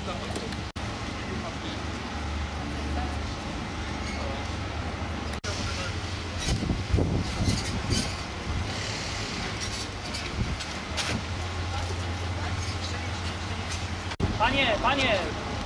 Panie!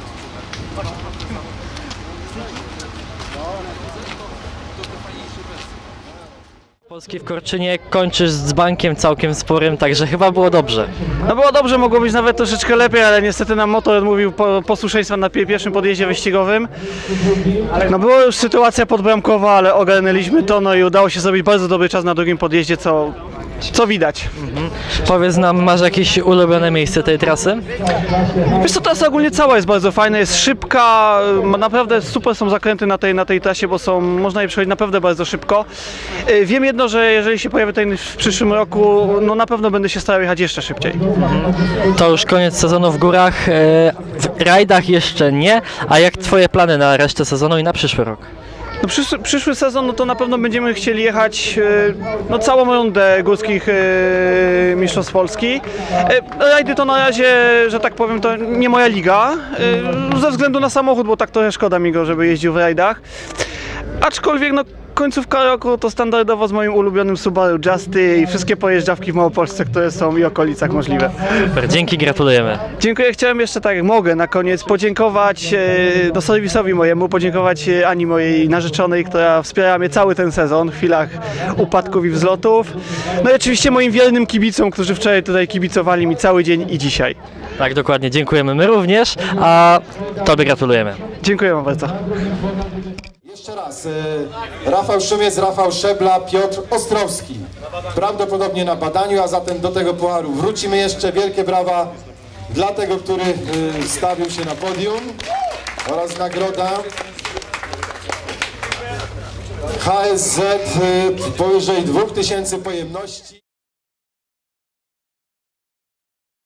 Polski w Korczynie, kończysz z bankiem całkiem sporym, także chyba było dobrze. No było dobrze, mogło być nawet troszeczkę lepiej, ale niestety nam motor odmówił posłuszeństwa na pierwszym podjeździe wyścigowym. No była już sytuacja podbramkowa, ale ogarnęliśmy to, no i udało się zrobić bardzo dobry czas na drugim podjeździe, co widać. Powiedz nam, masz jakieś ulubione miejsce tej trasy? Wiesz co, trasa ogólnie cała jest bardzo fajna, jest szybka, naprawdę super są zakręty na tej trasie, bo można je przechodzić naprawdę bardzo szybko. Wiem jedno, że jeżeli się pojawi ten w przyszłym roku, no na pewno będę się starał jechać jeszcze szybciej. To już koniec sezonu w górach, w rajdach jeszcze nie, a jak twoje plany na resztę sezonu i na przyszły rok? No przyszły sezon, no to na pewno będziemy chcieli jechać no, całą rundę górskich mistrzostw Polski. Rajdy to na razie, że tak powiem, to nie moja liga, ze względu na samochód, bo tak trochę szkoda mi go, żeby jeździł w rajdach. Aczkolwiek no, końcówka roku to standardowo z moim ulubionym Subaru Justy i wszystkie pojeżdżawki w Małopolsce, które są i okolicach możliwe. Super, dzięki, gratulujemy. Dziękuję, chciałem jeszcze tak jak mogę na koniec podziękować serwisowi mojemu, podziękować Ani, mojej narzeczonej, która wspierała mnie cały ten sezon w chwilach upadków i wzlotów. No i oczywiście moim wiernym kibicom, którzy wczoraj tutaj kibicowali mi cały dzień i dzisiaj. Tak, dokładnie, dziękujemy my również, a tobie gratulujemy. Dziękuję wam bardzo. Jeszcze raz, Rafał Szumiec, Rafał Szebla, Piotr Ostrowski. Prawdopodobnie na badaniu, a zatem do tego pucharu wrócimy jeszcze. Wielkie brawa dla tego, który stawił się na podium, oraz nagroda HSZ powyżej 2000 pojemności.